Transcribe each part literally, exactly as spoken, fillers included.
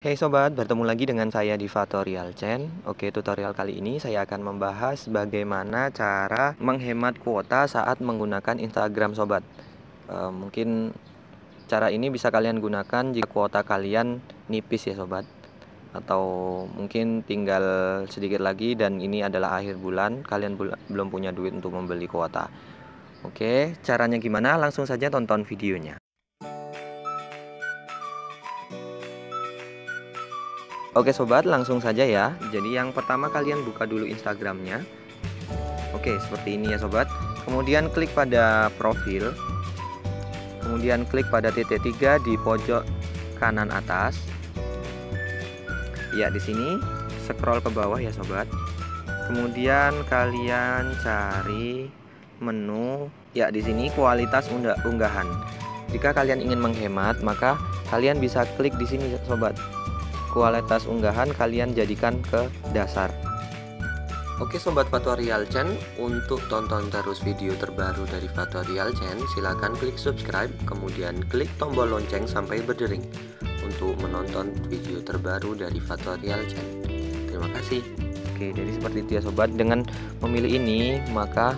Hey sobat, bertemu lagi dengan saya di Fatorial Chen. Oke, tutorial kali ini saya akan membahas bagaimana cara menghemat kuota saat menggunakan Instagram sobat. E, mungkin cara ini bisa kalian gunakan jika kuota kalian nipis ya sobat. Atau mungkin tinggal sedikit lagi dan ini adalah akhir bulan, kalian belum punya duit untuk membeli kuota. Oke, caranya gimana? Langsung saja tonton videonya. Oke sobat, langsung saja ya. Jadi yang pertama kalian buka dulu Instagramnya. Oke, seperti ini ya sobat. Kemudian klik pada profil. Kemudian klik pada titik tiga di pojok kanan atas. Ya, di sini scroll ke bawah ya sobat. Kemudian kalian cari menu. Ya, di sini kualitas unggahan. Jika kalian ingin menghemat, maka kalian bisa klik di sini sobat. Kualitas unggahan kalian jadikan ke dasar. Oke sobat Fatorial Chen, untuk tonton terus video terbaru dari Fatorial Chen, silahkan klik subscribe, kemudian klik tombol lonceng sampai berdering untuk menonton video terbaru dari Fatorial Chen. Terima kasih. Oke, jadi seperti itu ya sobat. Dengan memilih ini, maka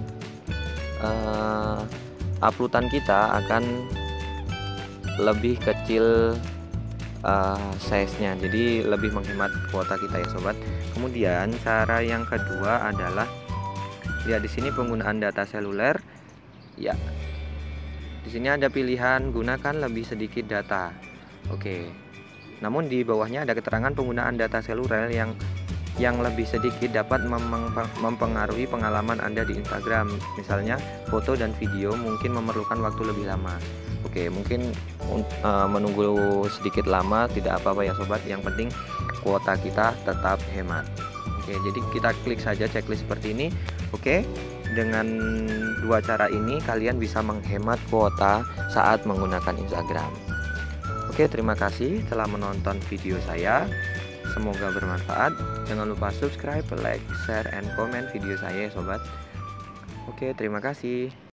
uh, uploadan kita akan lebih kecil Uh, size-nya, jadi lebih menghemat kuota kita ya sobat. Kemudian cara yang kedua adalah lihat di sini penggunaan data seluler. Ya, di sini ada pilihan gunakan lebih sedikit data. Oke, namun di bawahnya ada keterangan penggunaan data seluler yang yang lebih sedikit dapat mempengaruhi pengalaman Anda di Instagram. Misalnya foto dan video mungkin memerlukan waktu lebih lama. Oke, mungkin uh, menunggu sedikit lama tidak apa-apa ya sobat. Yang penting kuota kita tetap hemat. Oke, jadi kita klik saja checklist seperti ini. Oke, dengan dua cara ini kalian bisa menghemat kuota saat menggunakan Instagram. Oke, terima kasih telah menonton video saya. Semoga bermanfaat. Jangan lupa subscribe, like, share, and comment video saya ya sobat. Oke, terima kasih.